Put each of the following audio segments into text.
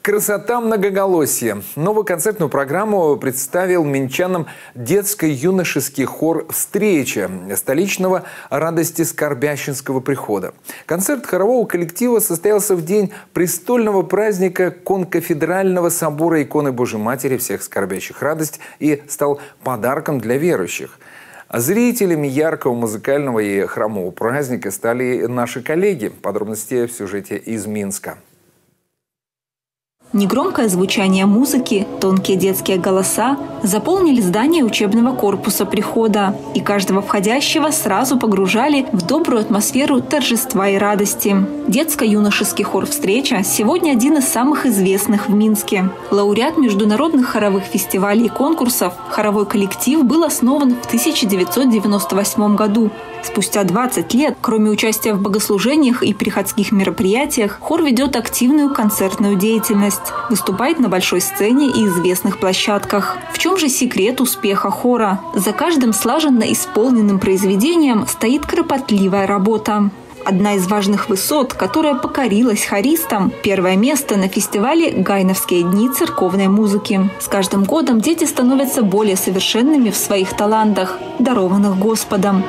Красота многоголосия. Новую концертную программу представил минчанам детско-юношеский хор «Встреча» столичного Радости-Скорбященского прихода. Концерт хорового коллектива состоялся в день престольного праздника Конкафедрального собора иконы Божьей Матери всех скорбящих радость и стал подарком для верующих. Зрителями яркого музыкального и храмового праздника стали наши коллеги. Подробности в сюжете из Минска. Негромкое звучание музыки, тонкие детские голоса заполнили здание учебного корпуса прихода, и каждого входящего сразу погружали в добрую атмосферу торжества и радости. Детско-юношеский хор «Встреча» сегодня один из самых известных в Минске. Лауреат международных хоровых фестивалей и конкурсов, хоровой коллектив был основан в 1998 году. Спустя 20 лет, кроме участия в богослужениях и приходских мероприятиях, хор ведет активную концертную деятельность, выступает на большой сцене и известных площадках. В чем же секрет успеха хора? За каждым слаженно исполненным произведением стоит кропотливая работа. Одна из важных высот, которая покорилась хористам – первое место на фестивале «Гайновские дни церковной музыки». С каждым годом дети становятся более совершенными в своих талантах, дарованных Господом.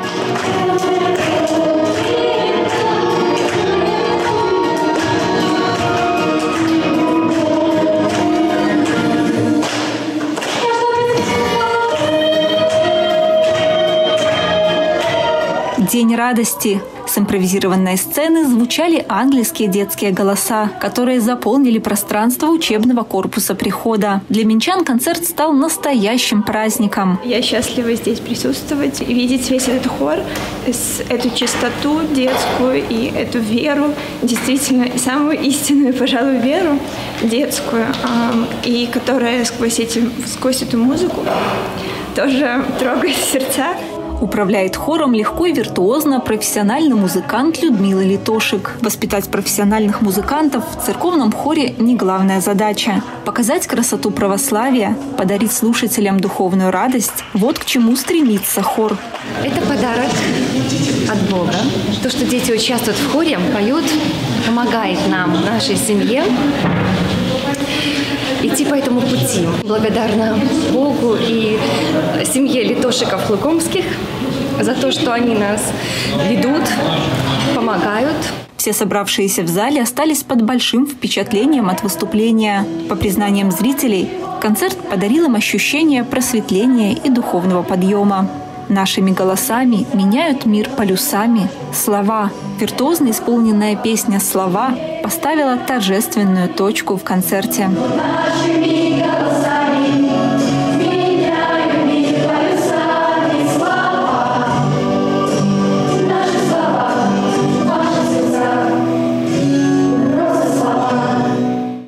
День радости. С импровизированной сцены звучали ангельские детские голоса, которые заполнили пространство учебного корпуса прихода. Для минчан концерт стал настоящим праздником. Я счастлива здесь присутствовать и видеть весь этот хор, эту чистоту детскую и эту веру, действительно самую истинную, пожалуй, веру детскую, и которая сквозь эту музыку тоже трогает сердца. Управляет хором легко и виртуозно профессиональный музыкант Людмила Литошик. Воспитать профессиональных музыкантов в церковном хоре не главная задача. Показать красоту православия, подарить слушателям духовную радость – вот к чему стремится хор. Это подарок от Бога. То, что дети участвуют в хоре, поют, помогает нам, нашей семье, идти по этому пути. Благодарна Богу и семье Литошиков-Лукомских за то, что они нас ведут, помогают. Все собравшиеся в зале остались под большим впечатлением от выступления. По признаниям зрителей, концерт подарил им ощущение просветления и духовного подъема. Нашими голосами меняют мир полюсами. Слова. Виртуозно исполненная песня «Слова» поставила торжественную точку в концерте.